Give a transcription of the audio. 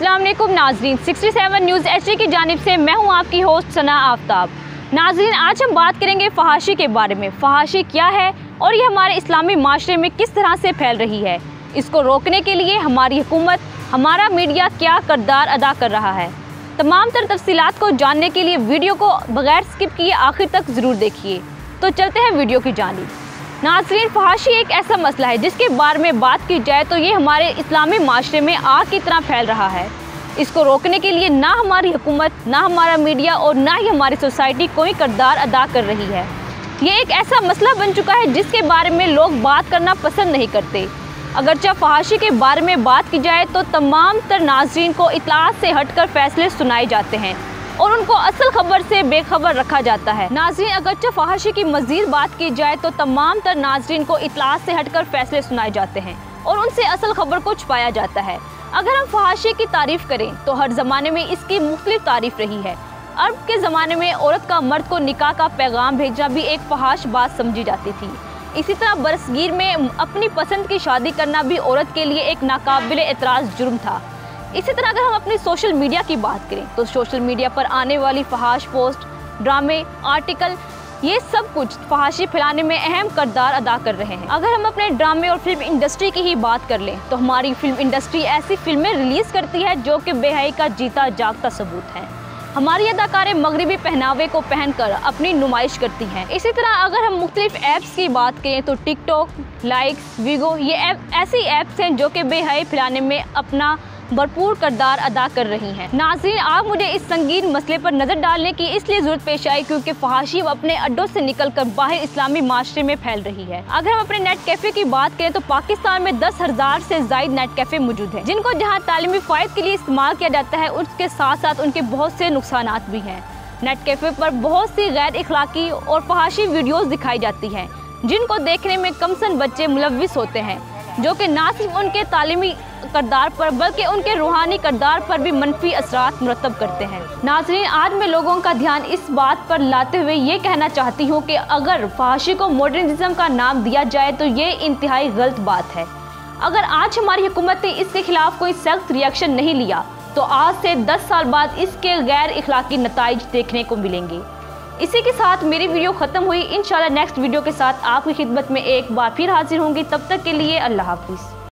अस्सलाम वालेकुम नाजरीन, 67 न्यूज़ एचडी की जानिब से मैं हूं आपकी होस्ट सना आफ्ताब। नाजरीन, आज हम बात करेंगे फहाशी के बारे में। फहाशी क्या है और ये हमारे इस्लामी माशरे में किस तरह से फैल रही है, इसको रोकने के लिए हमारी हुकूमत, हमारा मीडिया क्या किरदार अदा कर रहा है। तमाम तर तफसीलात को जानने के लिए वीडियो को बगैर स्किप किए आखिर तक ज़रूर देखिए। तो चलते हैं वीडियो की जानिब। नाज़रीन, फहाशी एक ऐसा मसला है जिसके बारे में बात की जाए तो ये हमारे इस्लामी माशरे में आग की तरह फैल रहा है। इसको रोकने के लिए ना हमारी हुकूमत, ना हमारा मीडिया और ना ही हमारी सोसाइटी कोई किरदार अदा कर रही है। ये एक ऐसा मसला बन चुका है जिसके बारे में लोग बात करना पसंद नहीं करते। अगरचे फहाशी के बारे में बात की जाए तो तमाम तर नाज़रीन को इत्तलात से हटकर फैसले सुनाए जाते हैं और उनको असल खबर से बेखबर रखा जाता है। नाज़रीन, अगरचे फहाशी की मज़ीद बात की जाए तो तमाम तर नाज़रीन को इत्तलात से हटकर फैसले सुनाए जाते हैं और उनसे असल खबर को छुपाया जाता है। अगर हम फहाशी की तारीफ़ करें तो हर ज़माने में इसकी मुख्तलिफ तारीफ़ रही है। अरब के ज़माने में औरत का मर्द को निकाह का पैगाम भेजना भी एक फहाश बात समझी जाती थी। इसी तरह बरसगीर में अपनी पसंद की शादी करना भी औरत के लिए एक नाकाबिल एतराज़ जुर्म था। इसी तरह अगर हम अपनी सोशल मीडिया की बात करें तो सोशल मीडिया पर आने वाली फहाश पोस्ट, ड्रामे, आर्टिकल, ये सब कुछ फहाशी फैलाने में अहम किरदार अदा कर रहे हैं। अगर हम अपने ड्रामे और फिल्म इंडस्ट्री की ही बात कर लें तो हमारी फिल्म इंडस्ट्री ऐसी फिल्में रिलीज़ करती है जो कि बेहयाई का जीता जागता सबूत है। हमारी अदाकारें मगरिबी पहनावे को पहनकर अपनी नुमाइश करती हैं। इसी तरह अगर हम मुख्तलिफ ऐप्स की बात करें तो टिकटॉक, लाइक्स, वीगो, ये ऐसी ऐप्स हैं जो कि बेहयाई फैलाने में अपना भरपूर किरदार अदा कर रही हैं। नाज़रीन, आप मुझे इस संगीन मसले पर नज़र डालने की इसलिए ज़रूरत पेश आई क्योंकि फहाशी अपने अड्डों से निकलकर बाहर इस्लामी माशरे में फैल रही है। अगर हम अपने नेट कैफ़े की बात करें तो पाकिस्तान में 10,000 से ज़ायद नेट कैफ़े मौजूद हैं, जिनको जहाँ तालीमी फ़ायदे के लिए इस्तेमाल किया जाता है उसके साथ साथ उनके बहुत से नुकसानात भी हैं। नेट कैफ़े पर बहुत सी गैर इखलाकी और फहाशी वीडियोज़ दिखाई जाती हैं जिनको देखने में कमसन बच्चे मुलव्विस होते हैं, जो कि ना सिर्फ उनके तालीमी किरदार पर बल्कि उनके रूहानी किरदार पर भी मनफी असरात मुरतब करते हैं। नाज़रीन, आज मैं लोगों का ध्यान इस बात पर लाते हुए ये कहना चाहती हूँ कि अगर फहाशी को मॉडर्निज्म का नाम दिया जाए तो ये इंतहाई गलत बात है। अगर आज हमारी हुकूमत ने इसके खिलाफ कोई सख्त रिएक्शन नहीं लिया तो आज से 10 साल बाद इसके गैर इखलाकी नताइज देखने को मिलेंगे। इसी के साथ मेरी वीडियो ख़त्म हुई। इंशाल्लाह नेक्स्ट वीडियो के साथ आपकी खिदमत में एक बार फिर हाजिर होंगी। तब तक के लिए अल्लाह हाफिज़।